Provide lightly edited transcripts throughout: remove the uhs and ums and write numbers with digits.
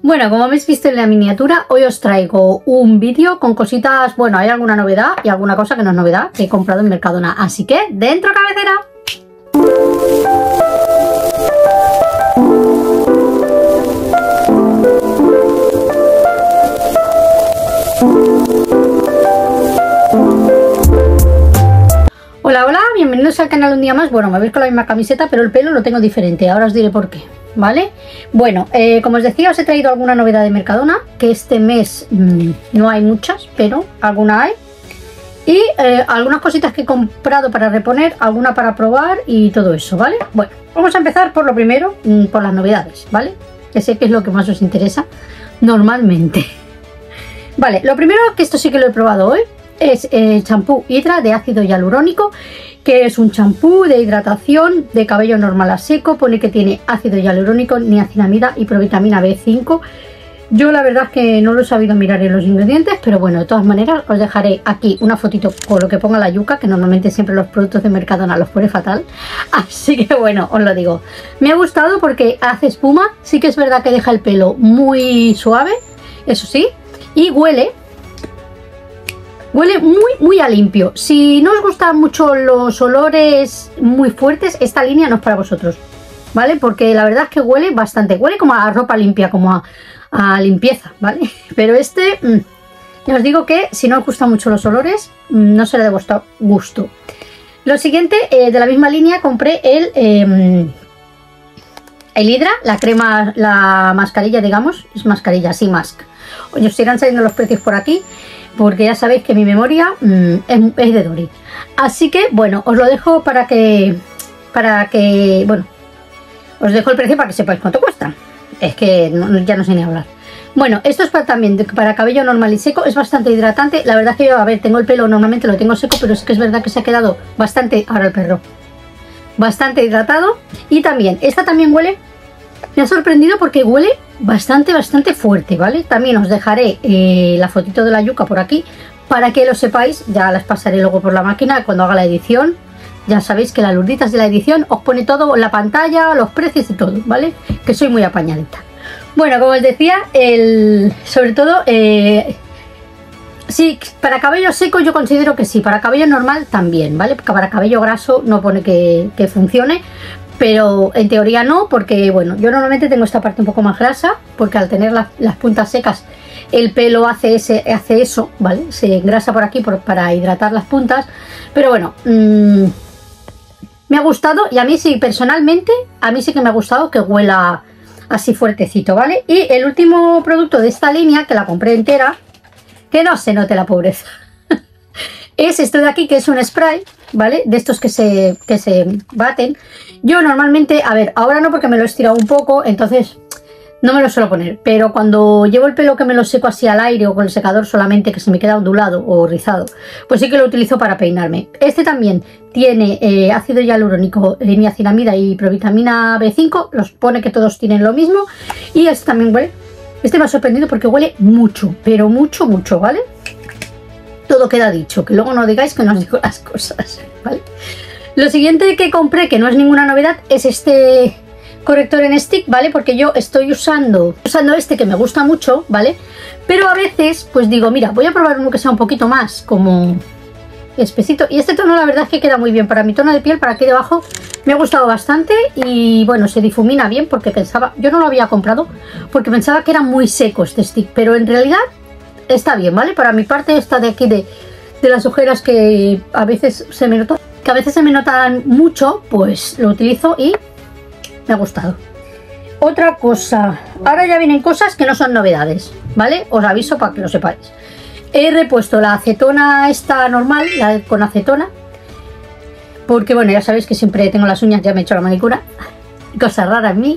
Bueno, como habéis visto en la miniatura, hoy os traigo un vídeo con cositas, bueno, hay alguna novedad y alguna cosa que no es novedad que he comprado en Mercadona, así que ¡dentro cabecera! Hola, hola, bienvenidos al canal un día más. Bueno, me veis con la misma camiseta, pero el pelo lo tengo diferente, ahora os diré por qué. ¿Vale? Bueno, como os decía, os he traído alguna novedad de Mercadona, que este mes no hay muchas, pero alguna hay. Y algunas cositas que he comprado para reponer, alguna para probar y todo eso, ¿vale? Bueno, vamos a empezar por lo primero, por las novedades, ¿vale? Que sé que es lo que más os interesa normalmente. Vale, lo primero, que esto sí que lo he probado hoy, es el champú Hydra de ácido hialurónico, que es un champú de hidratación de cabello normal a seco. Pone que tiene ácido hialurónico, niacinamida y provitamina B5. Yo la verdad es que no lo he sabido mirar en los ingredientes, pero bueno, de todas maneras os dejaré aquí una fotito con lo que ponga la yuca, que normalmente siempre los productos de Mercadona los pone fatal. Así que bueno, os lo digo. Me ha gustado porque hace espuma, sí que es verdad que deja el pelo muy suave, eso sí, y huele muy a limpio. Si no os gustan mucho los olores muy fuertes, esta línea no es para vosotros, ¿vale? Porque la verdad es que huele bastante, huele como a ropa limpia, como a limpieza, ¿vale? Pero este, ya os digo que si no os gustan mucho los olores, no será de vuestro gusto. Lo siguiente, de la misma línea, compré el Hydra, la crema, la mascarilla, digamos, es mascarilla, sí, mask. Os irán saliendo los precios por aquí, porque ya sabéis que mi memoria es de Dory. Así que, bueno, os lo dejo para que, bueno, os dejo el precio para que sepáis cuánto cuesta. Es que ya no sé ni hablar. Bueno, esto es también para cabello normal y seco, es bastante hidratante. La verdad que yo, a ver, tengo el pelo, normalmente lo tengo seco, pero es que es verdad que se ha quedado bastante, ahora el perro, bastante hidratado. Y también, esta también huele, me ha sorprendido porque huele bastante fuerte, ¿vale? También os dejaré la fotito de la yuca por aquí para que lo sepáis. Ya las pasaré luego por la máquina cuando haga la edición. Ya sabéis que las lurditas de la edición os pone todo en la pantalla, los precios y todo, ¿vale? Que soy muy apañadita. Bueno, como os decía, sobre todo, sí, para cabello seco yo considero que sí, para cabello normal también, ¿vale? Porque para cabello graso no pone que funcione. Pero en teoría no, porque bueno, yo normalmente tengo esta parte un poco más grasa, porque al tener las puntas secas el pelo hace eso, ¿vale? Se engrasa por aquí para hidratar las puntas. Pero bueno, me ha gustado, y a mí sí, personalmente, a mí sí que me ha gustado que huela así fuertecito, ¿vale? Y el último producto de esta línea, que la compré entera, que no se note la pobreza, es esto de aquí, que es un spray, ¿vale? De estos que se baten. Yo normalmente, a ver, ahora no porque me lo he estirado un poco, entonces no me lo suelo poner. Pero cuando llevo el pelo que me lo seco así al aire o con el secador solamente, que se me queda ondulado o rizado, pues sí que lo utilizo para peinarme. Este también tiene ácido hialurónico, niacinamida y provitamina B5. Los pone que todos tienen lo mismo. Y este también huele. Este me ha sorprendido porque huele mucho, pero mucho, ¿vale? Todo queda dicho, que luego no digáis que no os digo las cosas, ¿vale? Lo siguiente que compré, que no es ninguna novedad, es este corrector en stick, ¿vale? Porque yo estoy usando este que me gusta mucho, ¿vale? Pero a veces, pues digo, mira, voy a probar uno que sea un poquito más como espesito. Y este tono la verdad es que queda muy bien para mi tono de piel, para aquí debajo. Me ha gustado bastante y bueno, se difumina bien porque pensaba, yo no lo había comprado porque pensaba que era muy seco este stick, pero en realidad está bien, ¿vale? Para mi parte esta de aquí de las ojeras que a veces se me notan mucho, pues lo utilizo y me ha gustado. Otra cosa, ahora ya vienen cosas que no son novedades, ¿vale? Os aviso para que lo sepáis. He repuesto la acetona esta normal, la con acetona, porque bueno, ya sabéis que siempre tengo las uñas, ya me he hecho la manicura, cosa rara en mí.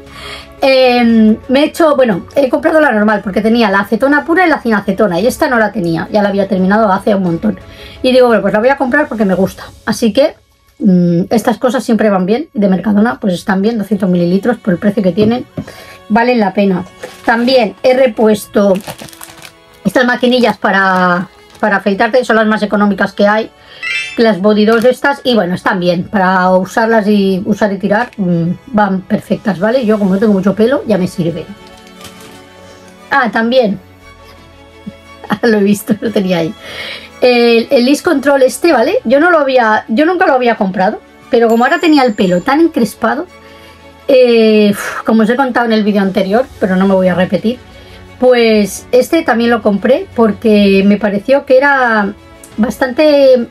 He comprado la normal porque tenía la acetona pura y la sin acetona, y esta no la tenía, ya la había terminado hace un montón. Y digo, bueno, pues la voy a comprar porque me gusta. Así que estas cosas siempre van bien, de Mercadona, pues están bien, 200 mililitros por el precio que tienen, valen la pena. También he repuesto estas maquinillas para afeitarte, son las más económicas que hay, las Body 2 de estas, y bueno, están bien para usarlas y usar y tirar, van perfectas, ¿vale? Yo como no tengo mucho pelo ya me sirven. Ah, también. Lo he visto, lo tenía ahí. El Lease Control este, ¿vale? Yo nunca lo había comprado, pero como ahora tenía el pelo tan encrespado, como os he contado en el vídeo anterior, pero no me voy a repetir, pues este también lo compré porque me pareció que era bastante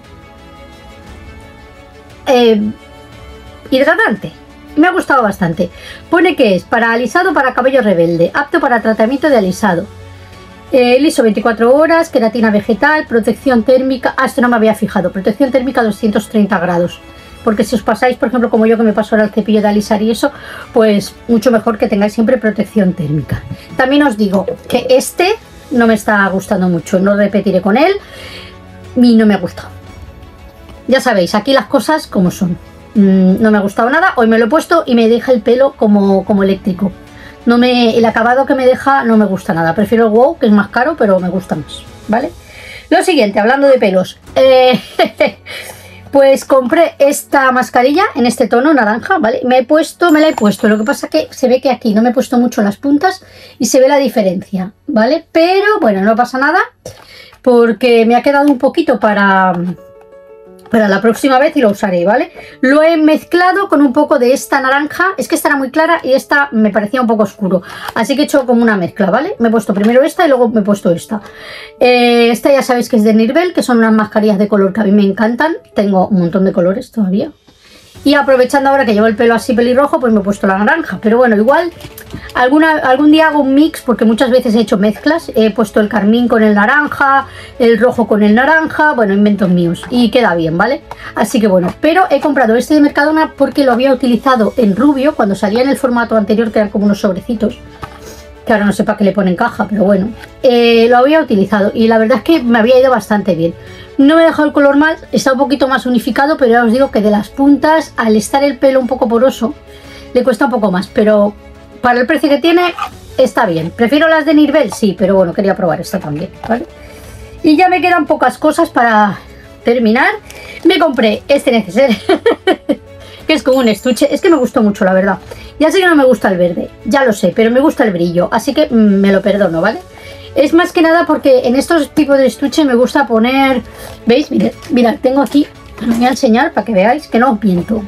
hidratante. Me ha gustado bastante. Pone que es para alisado para cabello rebelde, apto para tratamiento de alisado. Liso 24 horas, queratina vegetal, protección térmica. Ah, esto no me había fijado. Protección térmica 230 grados. Porque si os pasáis, por ejemplo, como yo que me paso ahora el cepillo de alisar y eso, pues mucho mejor que tengáis siempre protección térmica. También os digo que este no me está gustando mucho. No repetiré con él. Y no me ha gustado. Ya sabéis, aquí las cosas como son. No me ha gustado nada. Hoy me lo he puesto y me deja el pelo como eléctrico. El acabado que me deja no me gusta nada. Prefiero el WOW, que es más caro, pero me gusta más, ¿vale? Lo siguiente, hablando de pelos. Pues compré esta mascarilla en este tono naranja, ¿vale? Me la he puesto. Lo que pasa que se ve que aquí no me he puesto mucho las puntas y se ve la diferencia, ¿vale? Pero bueno, no pasa nada porque me ha quedado un poquito para la próxima vez y lo usaré, ¿vale? Lo he mezclado con un poco de esta naranja. Es que esta era muy clara y esta me parecía un poco oscuro. Así que he hecho como una mezcla, ¿vale? Me he puesto primero esta y luego me he puesto esta. Esta ya sabéis que es de Nirbel, que son unas mascarillas de color que a mí me encantan. Tengo un montón de colores todavía. Y aprovechando ahora que llevo el pelo así pelirrojo, pues me he puesto la naranja. Pero bueno, igual algún día hago un mix, porque muchas veces he hecho mezclas. He puesto el carmín con el naranja, el rojo con el naranja. Bueno, inventos míos. Y queda bien, ¿vale? Así que bueno, pero he comprado este de Mercadona porque lo había utilizado en rubio, cuando salía en el formato anterior, que eran como unos sobrecitos. Que ahora no sé para qué le ponen caja, pero bueno. Lo había utilizado y la verdad es que me había ido bastante bien. No me ha dejado el color mal, está un poquito más unificado, pero ya os digo que de las puntas, al estar el pelo un poco poroso, le cuesta un poco más. Pero para el precio que tiene, está bien. ¿Prefiero las de Nirbel? Sí, pero bueno, quería probar esta también, ¿vale? Y ya me quedan pocas cosas para terminar. Me compré este neceser, que es como un estuche. Es que me gustó mucho, la verdad. Ya sé que no me gusta el verde, ya lo sé, pero me gusta el brillo, así que me lo perdono, ¿vale? Es más que nada porque en estos tipos de estuche me gusta poner... ¿Veis? Mirad, tengo aquí... Os voy a enseñar para que veáis que no os miento.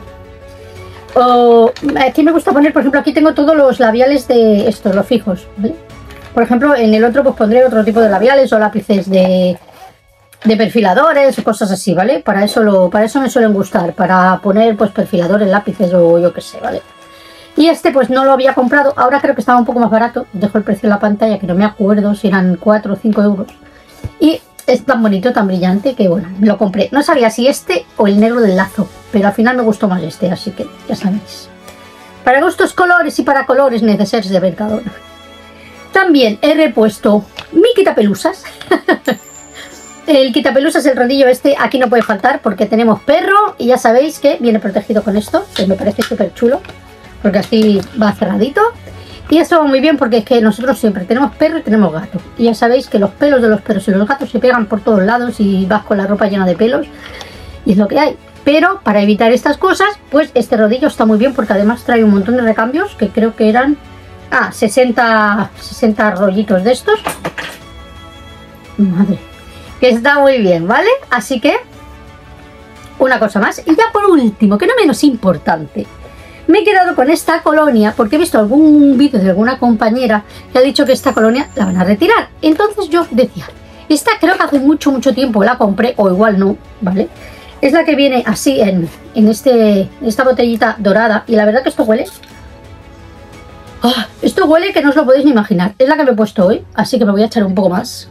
Aquí me gusta poner, por ejemplo, aquí tengo todos los labiales de estos, los fijos, ¿vale? Por ejemplo, en el otro pues pondré otro tipo de labiales o lápices de perfiladores o cosas así, ¿vale? Para eso me suelen gustar, para poner pues perfiladores, lápices o yo qué sé, ¿vale? Y este pues no lo había comprado, ahora creo que estaba un poco más barato, dejo el precio en la pantalla que no me acuerdo si eran 4 o 5 euros. Y es tan bonito, tan brillante que bueno, me lo compré. No sabía si este o el negro del lazo, pero al final me gustó más este, así que ya sabéis. Para gustos colores y para colores necesarios de Mercadona. También he repuesto mi quitapelusas. El quitapelusas, el rodillo este, aquí no puede faltar porque tenemos perro y ya sabéis que viene protegido con esto, que me parece súper chulo. Porque así va cerradito. Y eso va muy bien porque es que nosotros siempre tenemos perro y tenemos gato. Y ya sabéis que los pelos de los perros y los gatos se pegan por todos lados y vas con la ropa llena de pelos. Y es lo que hay. Pero para evitar estas cosas, pues este rodillo está muy bien porque además trae un montón de recambios que creo que eran... 60 rollitos de estos. Madre. Que está muy bien, ¿vale? Así que... una cosa más. Y ya por último, que no menos importante... me he quedado con esta colonia porque he visto algún vídeo de alguna compañera que ha dicho que esta colonia la van a retirar. Entonces yo decía, esta creo que hace mucho tiempo la compré, o igual no, ¿vale? Es la que viene así en esta botellita dorada y la verdad que esto huele... esto huele que no os lo podéis ni imaginar. Es la que me he puesto hoy, así que me voy a echar un poco más.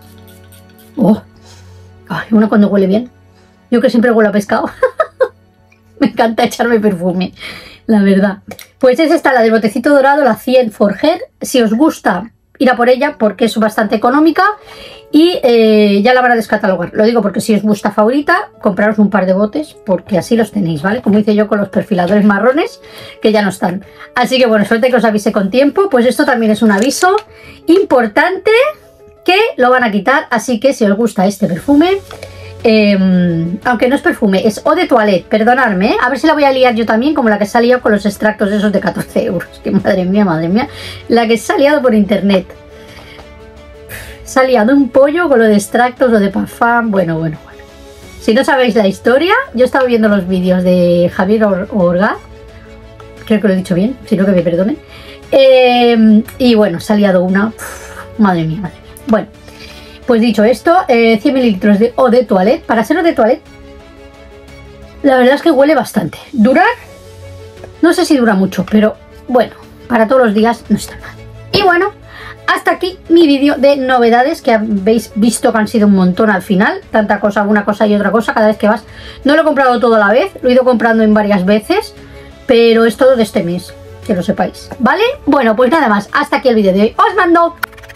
Una cuando huele bien. Yo que siempre huelo a pescado. Me encanta echarme perfume, la verdad. Pues es esta, la del botecito dorado, la 100 for Hair. Si os gusta, ir a por ella porque es bastante económica y ya la van a descatalogar. Lo digo porque si es vuestra favorita, compraros un par de botes porque así los tenéis, ¿vale? Como hice yo con los perfiladores marrones, que ya no están. Así que bueno, suerte que os avise con tiempo. Pues esto también es un aviso importante que lo van a quitar. Así que si os gusta este perfume... aunque no es perfume, es eau de toilette, perdonadme, a ver si la voy a liar yo también como la que se ha liado con los extractos esos de 14 euros, que madre mía, la que se ha liado por internet. Salía de un pollo con lo de extractos, lo de parfum, bueno. Si no sabéis la historia, yo estaba viendo los vídeos de Javier Orgaz, creo que lo he dicho bien, si no que me perdonen. Y bueno, salía de una... madre mía. Bueno, pues dicho esto, 100 mililitros de eau de toilette. Para ser eau de toilette, la verdad es que huele bastante. Durar, no sé si dura mucho, pero bueno, para todos los días no está mal. Y bueno, hasta aquí mi vídeo de novedades, que habéis visto que han sido un montón al final. Tanta cosa, una cosa y otra cosa, cada vez que vas. No lo he comprado todo a la vez, lo he ido comprando en varias veces, pero es todo de este mes, que lo sepáis, ¿vale? Bueno, pues nada más, hasta aquí el vídeo de hoy. Os mando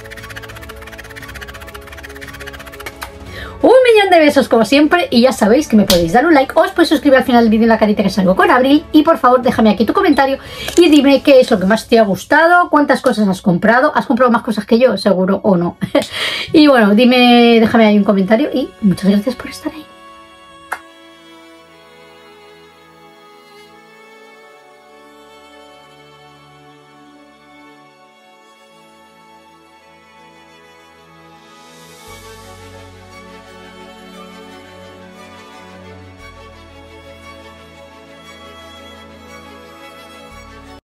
un millón de besos como siempre, y ya sabéis que me podéis dar un like, os podéis suscribir al final del vídeo en la carita que salgo con Abril, y por favor déjame aquí tu comentario y dime qué es lo que más te ha gustado, cuántas cosas has comprado más cosas que yo, seguro, o no. Y bueno, déjame ahí un comentario y muchas gracias por estar ahí.